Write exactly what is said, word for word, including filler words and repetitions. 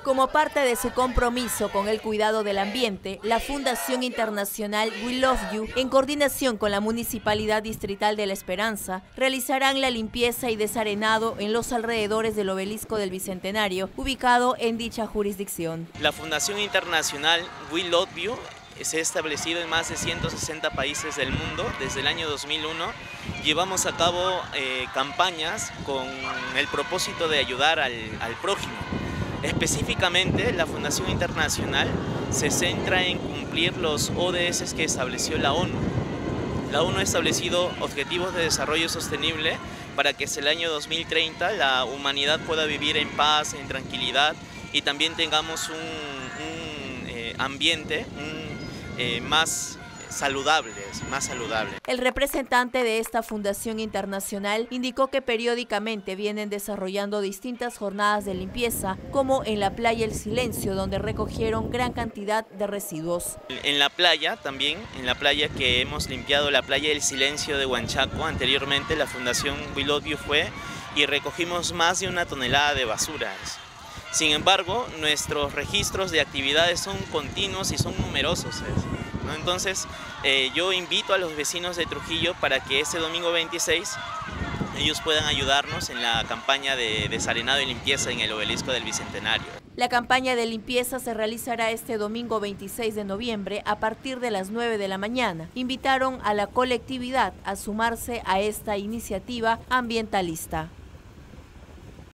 Como parte de su compromiso con el cuidado del ambiente, la Fundación Internacional We Love You, en coordinación con la Municipalidad Distrital de La Esperanza, realizarán la limpieza y desarenado en los alrededores del Obelisco del Bicentenario, ubicado en dicha jurisdicción. La Fundación Internacional We Love You se ha establecido en más de ciento sesenta países del mundo desde el año dos mil uno. Llevamos a cabo eh, campañas con el propósito de ayudar al, al prójimo. Específicamente, la Fundación Internacional se centra en cumplir los O D S que estableció la ONU. La ONU ha establecido objetivos de desarrollo sostenible para que hacia el año dos mil treinta la humanidad pueda vivir en paz, en tranquilidad y también tengamos un, un eh, ambiente un, eh, más saludable, más saludable. El representante de esta Fundación Internacional indicó que periódicamente vienen desarrollando distintas jornadas de limpieza, como en la playa El Silencio, donde recogieron gran cantidad de residuos. En la playa también, en la playa que hemos limpiado, la playa El Silencio de Huanchaco, anteriormente la Fundación We Love You fue y recogimos más de una tonelada de basuras. Sin embargo, nuestros registros de actividades son continuos y son numerosos, ¿no? Entonces, eh, yo invito a los vecinos de Trujillo para que este domingo veintiséis ellos puedan ayudarnos en la campaña de desarenado y limpieza en el Obelisco del Bicentenario. La campaña de limpieza se realizará este domingo veintiséis de noviembre a partir de las nueve de la mañana. Invitaron a la colectividad a sumarse a esta iniciativa ambientalista.